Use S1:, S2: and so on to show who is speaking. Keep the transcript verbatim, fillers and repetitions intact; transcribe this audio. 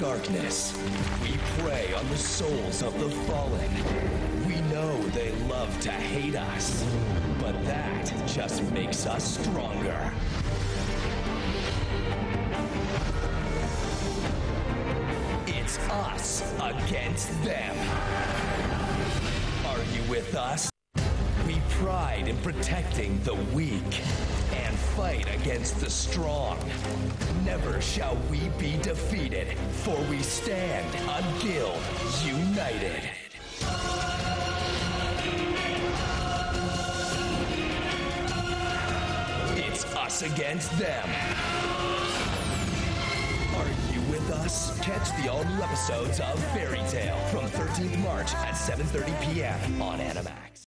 S1: darkness. We prey on the souls of the fallen. We know they love to hate us, but that just makes us stronger. It's us against them. Are you with us? We pride in protecting the weak and fight against the strong. Never shall we be defeated, for we stand a guild united. It's us against them. Are you with us? Catch the all-new episodes of Fairy Tale from thirteenth March at seven thirty p m on Animax.